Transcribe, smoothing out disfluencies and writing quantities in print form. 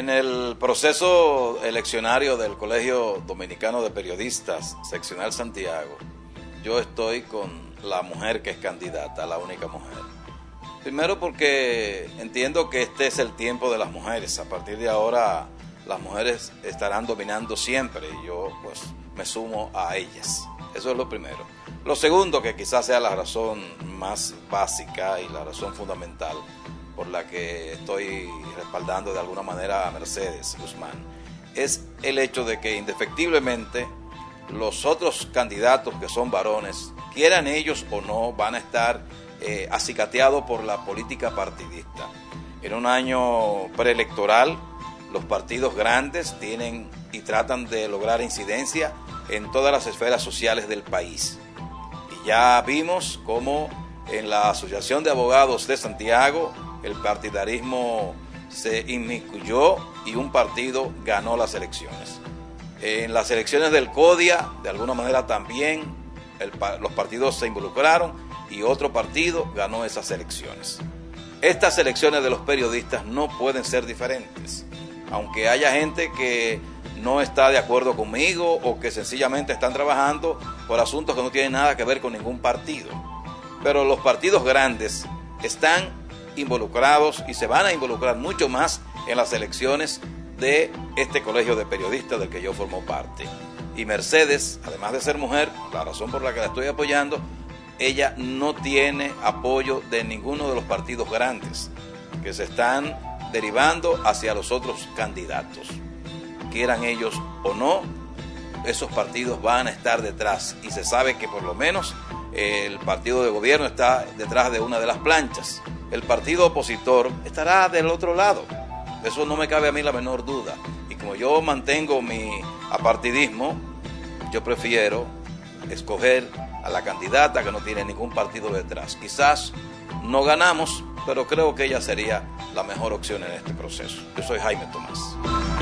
En el proceso eleccionario del Colegio Dominicano de Periodistas, Seccional Santiago, yo estoy con la mujer que es candidata, la única mujer. Primero porque entiendo que este es el tiempo de las mujeres. A partir de ahora las mujeres estarán dominando siempre y yo pues me sumo a ellas. Eso es lo primero. Lo segundo, que quizás sea la razón más básica y la razón fundamental por la que estoy respaldando de alguna manera a Mercedes Guzmán, es el hecho de que indefectiblemente los otros candidatos que son varones, quieran ellos o no, van a estar acicateados por la política partidista. En un año preelectoral, los partidos grandes tienen y tratan de lograr incidencia en todas las esferas sociales del país. Y ya vimos cómo en la Asociación de Abogados de Santiago el partidarismo se inmiscuyó y un partido ganó las elecciones. En las elecciones del CODIA, de alguna manera también los partidos se involucraron y otro partido ganó esas elecciones. Estas elecciones de los periodistas no pueden ser diferentes, aunque haya gente que no está de acuerdo conmigo o que sencillamente están trabajando por asuntos que no tienen nada que ver con ningún partido. Pero los partidos grandes están involucrados y se van a involucrar mucho más en las elecciones de este colegio de periodistas del que yo formo parte. Y Mercedes, además de ser mujer, la razón por la que la estoy apoyando, ella no tiene apoyo de ninguno de los partidos grandes que se están derivando hacia los otros candidatos. Quieran ellos o no, esos partidos van a estar detrás y se sabe que por lo menos el partido de gobierno está detrás de una de las planchas. El partido opositor estará del otro lado. Eso no me cabe a mí la menor duda. Y como yo mantengo mi apartidismo, yo prefiero escoger a la candidata que no tiene ningún partido detrás. Quizás no ganamos, pero creo que ella sería la mejor opción en este proceso. Yo soy Jaime Tomás.